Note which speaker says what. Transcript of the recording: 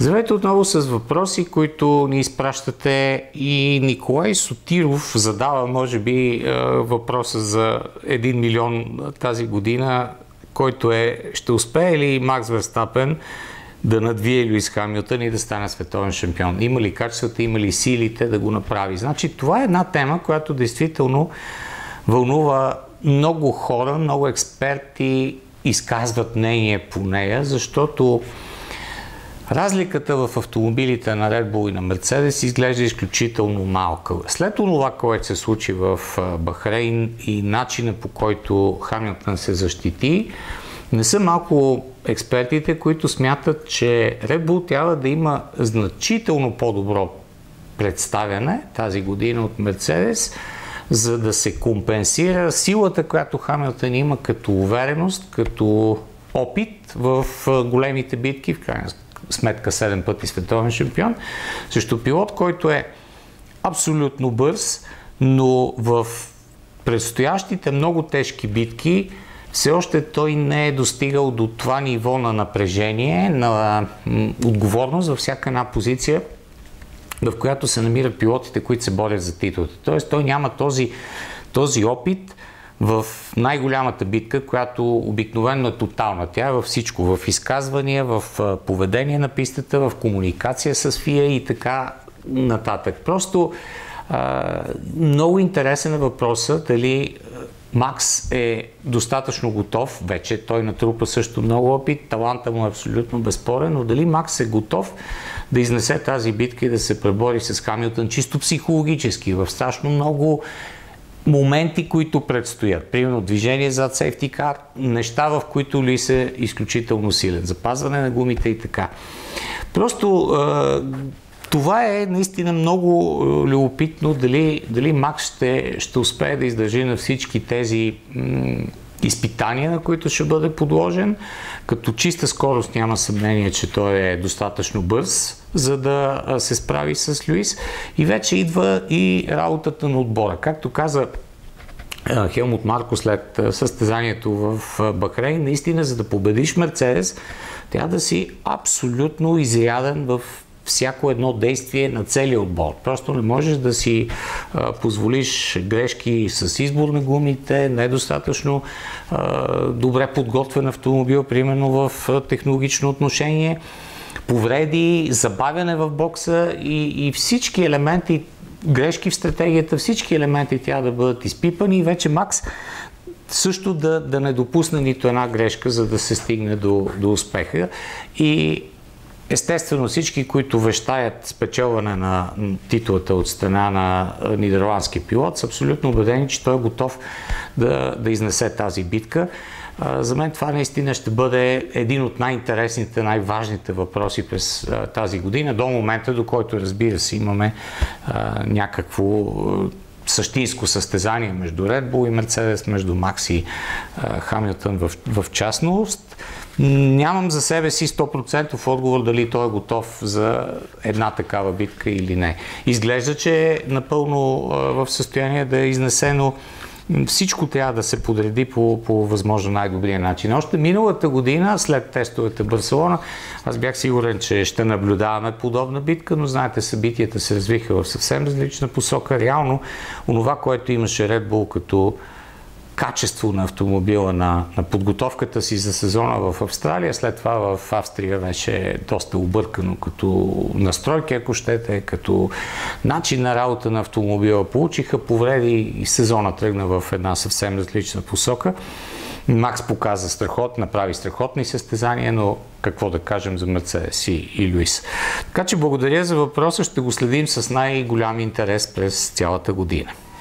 Speaker 1: Здравейте отново с въпроси, които ни изпращате, и Николай Сотиров задава, може би, въпроса за 1 милион тази година, който е: ще успее ли Макс Верстапен да надвие Луис Хамилтън и да стане световен шампион? Има ли качествата, има ли силите да го направи? Значи, това е една тема, която действително вълнува много хора, много експерти изказват мнение по нея, защото разликата в автомобилите на Red Bull и на Mercedes изглежда изключително малка. След това, което се случи в Бахрейн и начина, по който Хамилтън се защити, не са малко експертите, които смятат, че Red Bull трябва да има значително по-добро представяне тази година от Mercedes, за да се компенсира силата, която Хамилтън има като увереност, като опит в големите битки, в крайна сметка 7 пъти световен шампион, срещу пилот, който е абсолютно бърз, но в предстоящите много тежки битки все още той не е достигал до това ниво на напрежение, на отговорност във всяка една позиция, в която се намират пилотите, които се борят за титлата. Тоест той няма този опит в най-голямата битка, която обикновено е тотална. Тя е във всичко. В изказвания, в поведение на пистата, в комуникация с ФИА и така нататък. Просто много интересен е въпросът дали Макс е достатъчно готов. Вече той натрупа също много опит. Таланта му е абсолютно безспорен, но дали Макс е готов да изнесе тази битка и да се пребори с Хамилтън чисто психологически в страшно много моменти, които предстоят. Примерно движение зад сейфти кар, неща, в които Луис е изключително силен. Запазване на гумите и така. Просто това е наистина много любопитно дали Макс ще успее да издържи на всички тези изпитания, на които ще бъде подложен. Като чиста скорост няма съмнение, че той е достатъчно бърз, за да се справи с Луис. И вече идва и работата на отбора. Както каза Хелмут Марко след състезанието в Бахрейн, наистина, за да победиш Мерцедес, трябва да си абсолютно изряден в всяко едно действие на целия отбор. Просто не можеш да си позволиш грешки с избор на гумите, недостатъчно добре подготвен автомобил, примерно в технологично отношение, повреди, забавяне в бокса и всички елементи, грешки в стратегията, всички елементи трябва да бъдат изпипани и вече Макс също да не допусне нито една грешка, за да се стигне до успеха. И естествено всички, които вещаят спечелване на титлата от страна на нидерландски пилот, са абсолютно убедени, че той е готов да изнесе тази битка. За мен това наистина ще бъде един от най-интересните, най-важните въпроси през тази година, до момента, до който, разбира се, имаме някакво същинско състезание между Red Bull и Мерцедес, между Макс и Хамилтън в частност. Нямам за себе си 100% отговор дали той е готов за една такава битка или не. Изглежда, че е напълно в състояние да е изнесено. Всичко трябва да се подреди по възможно най-добрия начин. Още миналата година, след тестовете в Барселона, аз бях сигурен, че ще наблюдаваме подобна битка, но знаете, събитията се развиха в съвсем различна посока. Реално, онова, което имаше Red Bull като качество на автомобила, на подготовката си за сезона в Австралия, след това в Австрия беше доста объркано като настройки, ако щете, като начин на работа на автомобила. Получиха повреди и сезона тръгна в една съвсем различна посока. Макс показа направи страхотни състезания, но какво да кажем за Мерцедес и Луис. Така че благодаря за въпроса, ще го следим с най-голям интерес през цялата година.